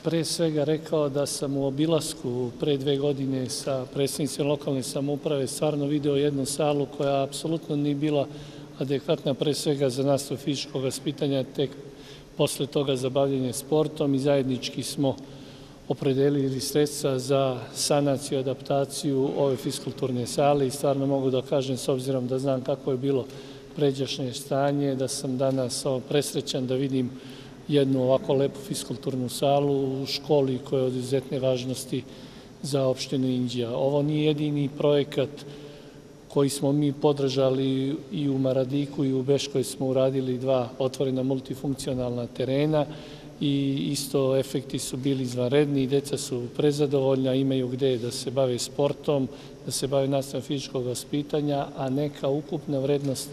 pre svega rekao da sam u obilasku pre 2 godine sa predstavnicima lokalne samouprave stvarno video jednu salu koja apsolutno nije bila adekvatna pre svega za nastavu fizičkog vaspitanja, tek posle toga za bavljenje sportom i zajednički smo opredelili sredstva za sanaciju i adaptaciju ove fiskulturne sale i stvarno mogu da kažem, s obzirom da znam kako je bilo pređašnje stanje, da sam danas presrećan da vidim jednu ovako lepu fiskulturnu salu u školi koja je od izuzetne važnosti za opštinu Inđija. Ovo nije jedini projekat koji smo mi podržali i u Maradiku i u Beškoj smo uradili 2 otvorena multifunkcionalna terena i isto efekti su bili izvanredni i deca su prezadovoljna, imaju gde da se bave sportom, da se bave nastavom fizičkog vaspitanja, a neka ukupna vrednost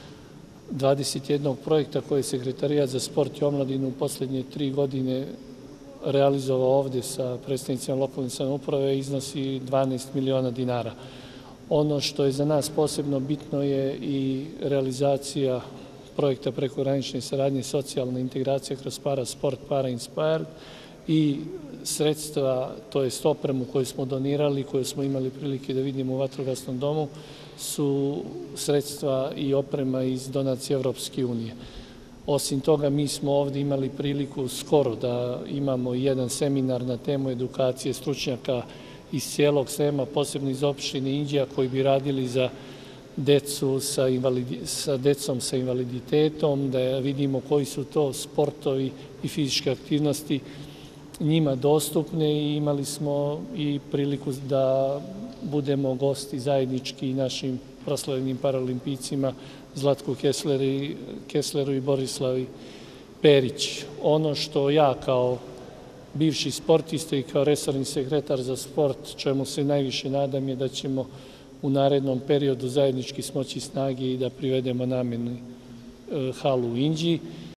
21 projekta koje je Sekretarijat za sport i omladinu u poslednje 3 godine realizovao ovde sa predstavnicima lokalne samouprave iznosi 12 miliona dinara. Ono što je za nas posebno bitno je i realizacija projekta prekogranične saradnje socijalne integracije kroz Parasport, Parainspired i sredstva, to je opremu koju smo donirali, koju smo imali prilike da vidimo u Vatrogasnom domu, su sredstva i oprema iz donacije Evropske unije. Osim toga, mi smo ovde imali priliku skoro da imamo jedan seminar na temu edukacije stručnjaka iz cijelog Srema, posebno iz opštine Inđija, koji bi radili za decom sa invaliditetom, da vidimo koji su to sportovi i fizičke aktivnosti njima dostupne i imali smo i priliku da budemo gosti zajednički našim proslavljenim paraolimpijcima Zlatku Kesleru i Borislavi Perić. Ono što ja kao bivši sportista i kao resorni sekretar za sport, čemu se najviše nadam, je da ćemo u narednom periodu zajednički smoći snage i da privedemo namenu halu u Inđiji.